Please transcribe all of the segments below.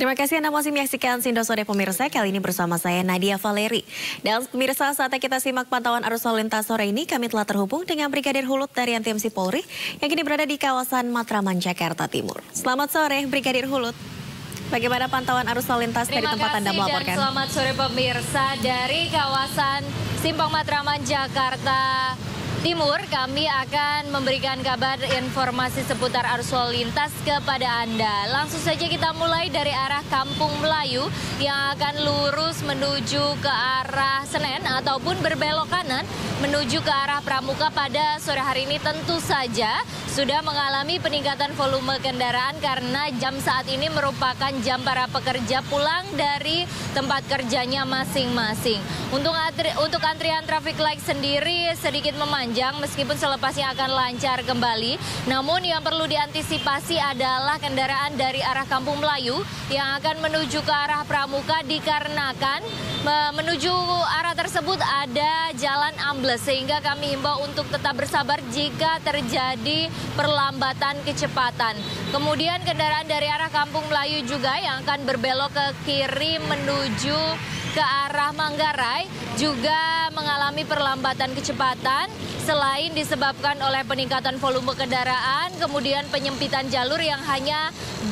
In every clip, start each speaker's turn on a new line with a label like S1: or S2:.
S1: Terima kasih Anda masih menyaksikan Sindo Sore pemirsa. Kali ini bersama saya Nadia Valeri. Dan pemirsa, saatnya kita simak pantauan arus lalu lintas sore ini. Kami telah terhubung dengan Brigadir Hulut dari TMC Polri yang kini berada di kawasan Matraman, Jakarta Timur. Selamat sore Brigadir Hulut. Bagaimana pantauan arus lalu lintas dari tempat Anda melaporkan?
S2: Terima kasih dan selamat sore pemirsa dari kawasan Simpang Matraman, Jakarta Timur. Kami akan memberikan kabar informasi seputar arus lalu lintas kepada Anda. Langsung saja kita mulai dari arah Kampung Melayu yang akan lurus menuju ke arah Senen ataupun berbelok kanan menuju ke arah Pramuka pada sore hari ini tentu saja sudah mengalami peningkatan volume kendaraan karena jam saat ini merupakan jam para pekerja pulang dari tempat kerjanya masing-masing. Untuk antrian traffic light sendiri sedikit memanjang meskipun selepasnya akan lancar kembali. Namun yang perlu diantisipasi adalah kendaraan dari arah Kampung Melayu yang akan menuju ke arah Pramuka dikarenakan menuju arah tersebut ada jalan ambles sehingga kami himbau untuk tetap bersabar jika terjadi perlambatan kecepatan. Kemudian kendaraan dari arah Kampung Melayu juga yang akan berbelok ke kiri menuju ke arah Manggarai juga mengalami perlambatan kecepatan selain disebabkan oleh peningkatan volume kendaraan, kemudian penyempitan jalur yang hanya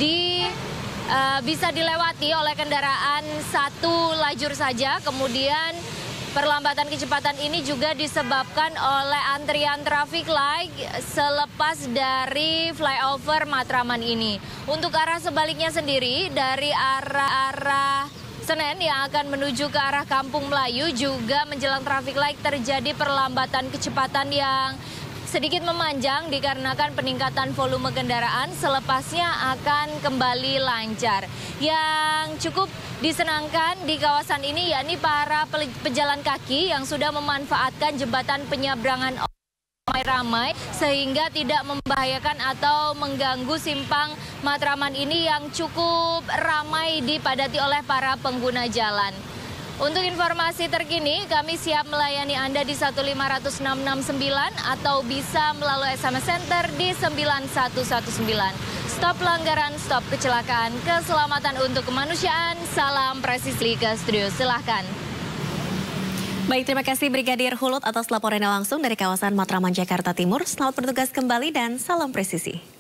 S2: bisa dilewati oleh kendaraan satu lajur saja. Kemudian perlambatan kecepatan ini juga disebabkan oleh antrian traffic light selepas dari flyover Matraman ini. Untuk arah sebaliknya sendiri dari arah Senen yang akan menuju ke arah Kampung Melayu juga menjelang traffic light terjadi perlambatan kecepatan yang sedikit memanjang dikarenakan peningkatan volume kendaraan, selepasnya akan kembali lancar. Yang cukup disenangkan di kawasan ini yakni para pejalan kaki yang sudah memanfaatkan jembatan penyeberangan ramai sehingga tidak membahayakan atau mengganggu simpang Matraman ini yang cukup ramai dipadati oleh para pengguna jalan. Untuk informasi terkini, kami siap melayani Anda di 15669 atau bisa melalui SMS Center di 9119. Stop pelanggaran, stop kecelakaan, keselamatan untuk kemanusiaan. Salam presisi ke studio, silahkan.
S1: Baik, terima kasih Brigadir Hulut atas laporannya langsung dari kawasan Matraman, Jakarta Timur. Selamat bertugas kembali dan salam presisi.